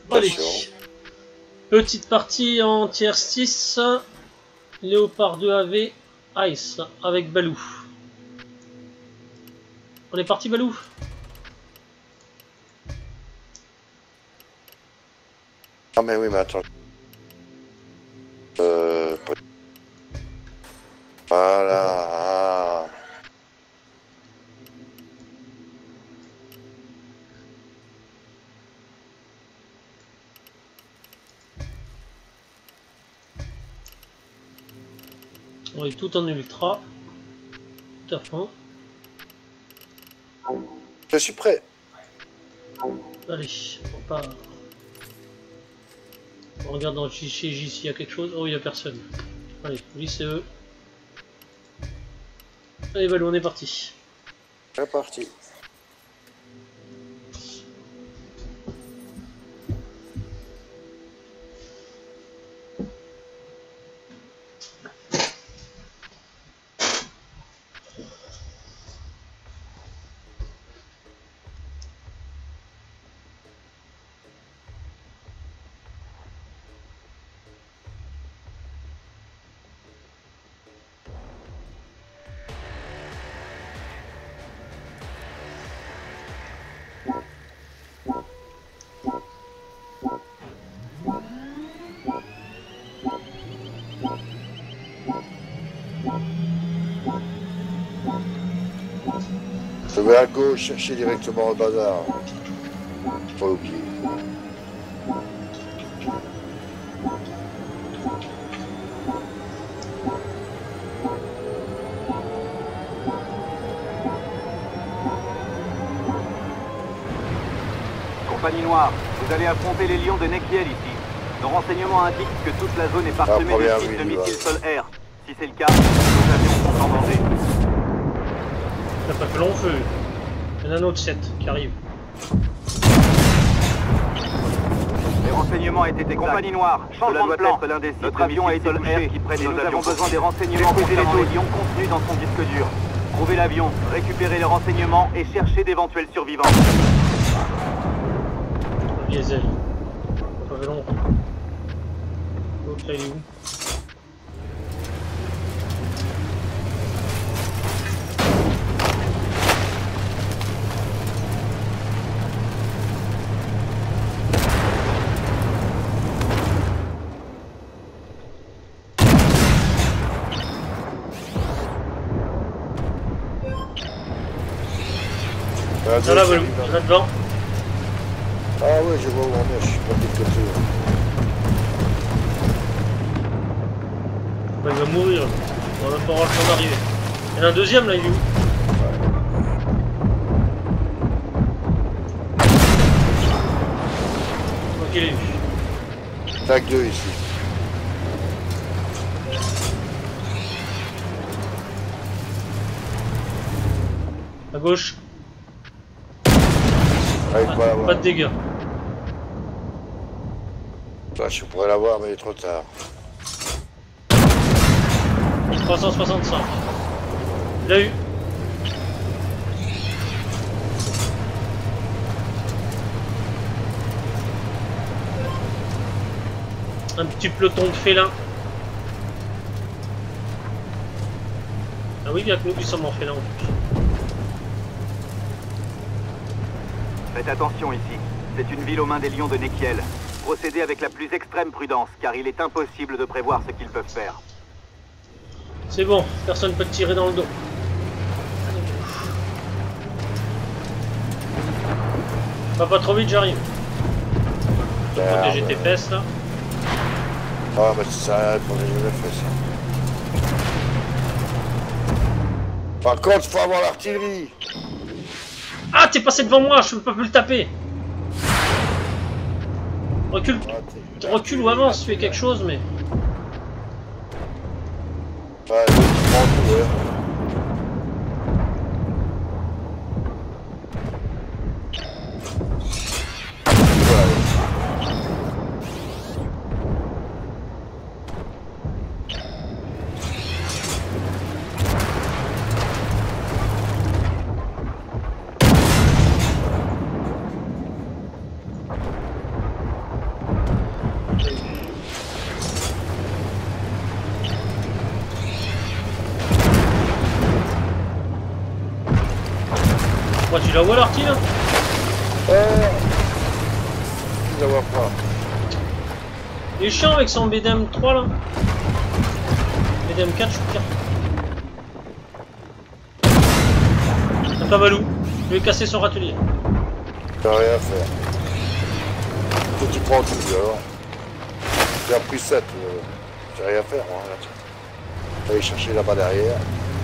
Allez. Petite partie en tier 6. Léopard 2 AV Ice avec Balou. On est parti Balou? Ah mais oui mais attends. Voilà. On est tout en ultra. Tout à fond. Je suis prêt. Allez, on part. On regarde dans le fichier J s'il y a quelque chose. Oh, il n'y a personne. Allez, JCE. Allez, Balou, on est parti. C'est parti. Je vais à gauche chercher directement au bazar. Pas oublier. Compagnie Noire, vous allez affronter les lions de Nekiel ici. Nos renseignements indiquent que toute la zone est parsemée de sites de missiles sol-air. Si c'est le cas, nos avions sont en danger. Ça n'a pas fait long feu. Il y en a un autre 7 qui arrive. Les renseignements étaient exacts. Compagnie Noire, changement de plan. L'un des sites notre avion a été touché. Qui prennent nous avons besoin des renseignements concernant les lions contenus dans son disque dur. Trouvez l'avion, récupérez les renseignements et cherchez d'éventuels survivants. Diesel. Pas fait long. L'autre là il est où? Là, Balou, là-dedans. Ah ouais, je vois où on est, je suis pas de côté. Bah, il va mourir. On va même pas avoir le temps d'arriver. Il y en a un deuxième là, il est où? Ok, il est vu. Tac 2 ici. À gauche. Pas de dégâts. Là, je pourrais l'avoir, mais il est trop tard. 365. Il l'a eu. Un petit peloton de félins. Ah oui, bien que nous, ils sommes en félin en plus. Faites attention ici. C'est une ville aux mains des lions de Nekiel. Procédez avec la plus extrême prudence, car il est impossible de prévoir ce qu'ils peuvent faire. C'est bon, personne ne peut te tirer dans le dos. Va pas trop vite, j'arrive. Protéger tes fesses là. Ah bah c'est ça, protéger les fesses. Par contre, faut avoir l'artillerie. Ah, t'es passé devant moi, je peux pas plus le taper. Recule, recule ou avance, fais quelque chose, mais... Ouais, l'autre prend tout, ouais. Pourquoi tu la vois l'artille là? Je la vois pas. Il est chiant avec son BDM 3 là. BDM 4 je veux dire. Un Pavalou. Je vais casser son râtelier. T'as rien à faire. Toi tu prends tout alors. J'ai appris 7. J'ai rien à faire moi. Je vais aller chercher là-bas derrière.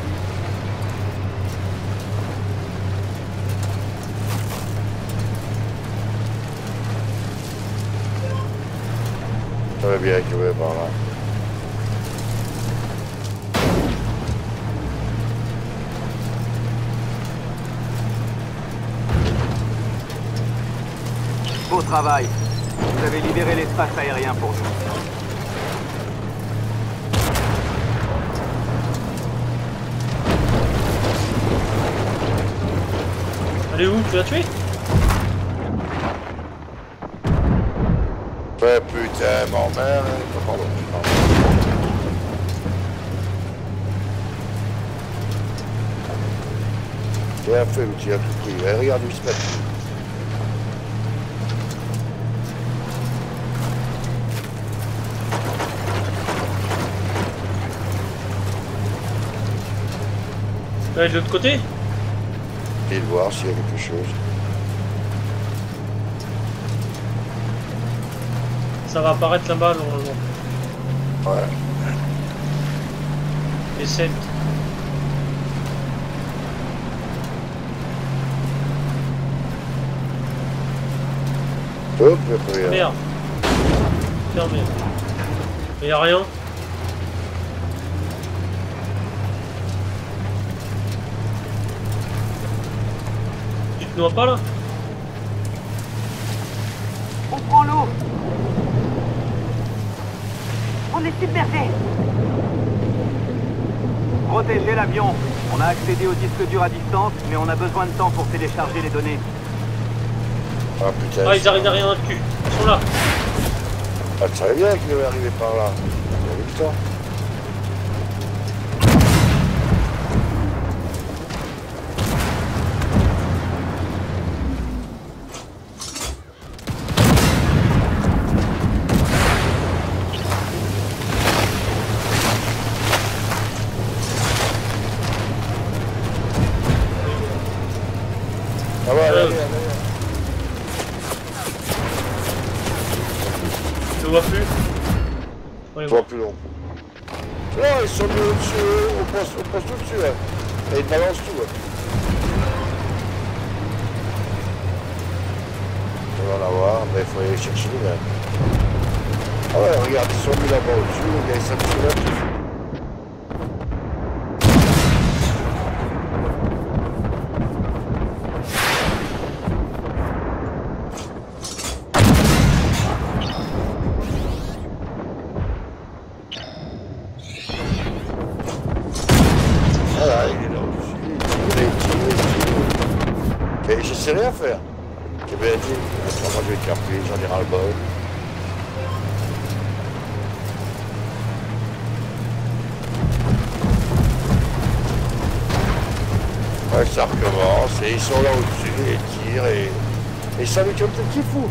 Ça va bien qu'il va par là. Beau travail. Vous avez libéré l'espace aérien pour nous. Allez où? Tu l'as tué? Ouais putain, mon mère. Pardon. Bien fait l'outil à tout prix. Eh, regarde où il se met. Allez de l'autre côté? Et de voir s'il y a quelque chose. Ça va apparaître là-bas normalement. Ouais. Les 7. Hop, il n'y a rien. Merde. Fermé. Il n'y a rien. Tu te noies pas là? On prend l'eau. On est submergé. Protégez l'avion. On a accédé au disque dur à distance, mais on a besoin de temps pour télécharger les données. Ah putain. Ah, ils arrivent derrière notre cul. Ils sont là. Ah, tu savais bien qu'il devait arriver par là. Il y avait le temps. Ah ouais, allez, allez, allez. Je le vois plus. Ouais, Je vois plus long. Là, ils sont mis au-dessus, au poste au-dessus, hein. Et ils balancent tout, hein. On va en avoir, mais il faut aller chercher nous-mêmes. Ah ouais, regarde, ils sont mis là-bas au-dessus, les gars, ils s'appuient là-dessus. Voilà, il est là au-dessus. Et je sais rien faire. J'ai bien dit, moi je vais te capter, j'en ai ras-le-bol. Ouais, ça recommence, et ils sont là au-dessus, et ils tirent, et ça met comme tout petit fou.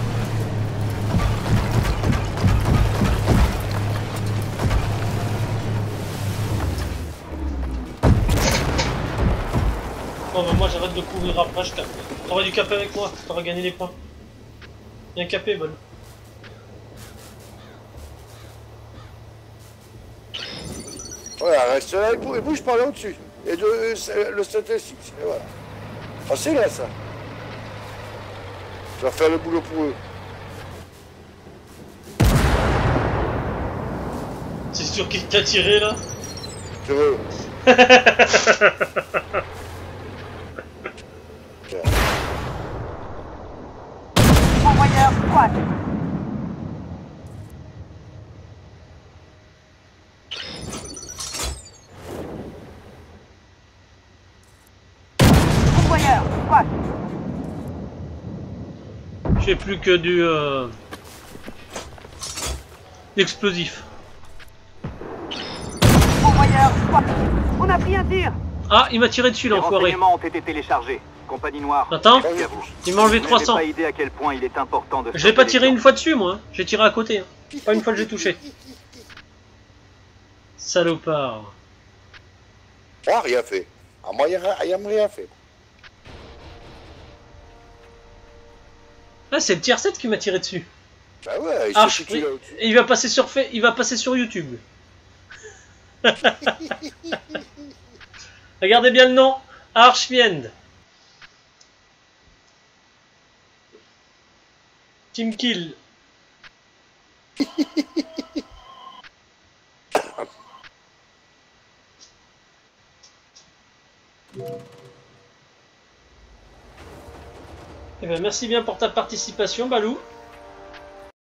Bon, bah moi j'arrête de courir après, je capte. T'aurais dû caper avec moi, t'aurais gagné les points. Bien capé, bon. Voilà, reste là, et bouge par là au-dessus. Et le statistique, voilà. Ah, c'est là, ça. Tu vas faire le boulot pour eux. C'est sûr qu'il t'a tiré là? Tu veux. Envoyeur, squat. Envoyeur, squat. Je fais plus que du explosif. Envoyeur, squat. On a pris un tir. Ah, il m'a tiré dessus Les l'enfoiré. renseignements ont été téléchargés. Compagnie noire. Attends, merci à vous. il m'a enlevé Vous n'avez 300. pas idée à quel point il est important de... Je l'ai pas stopper tiré les une fois dessus, moi. J'ai tiré à côté. Hein. Pas une fois que j'ai touché. Salopard. Ah, rien fait. Ah, moi, il n'y a rien fait. Ah, c'est le tier 7 qui m'a tiré dessus. Bah ouais, il Arch, s'est foutu là au-dessus. il va passer sur il va passer sur YouTube. Regardez bien le nom. Archfiend. Team Kill. Eh ben, merci bien pour ta participation, Balou.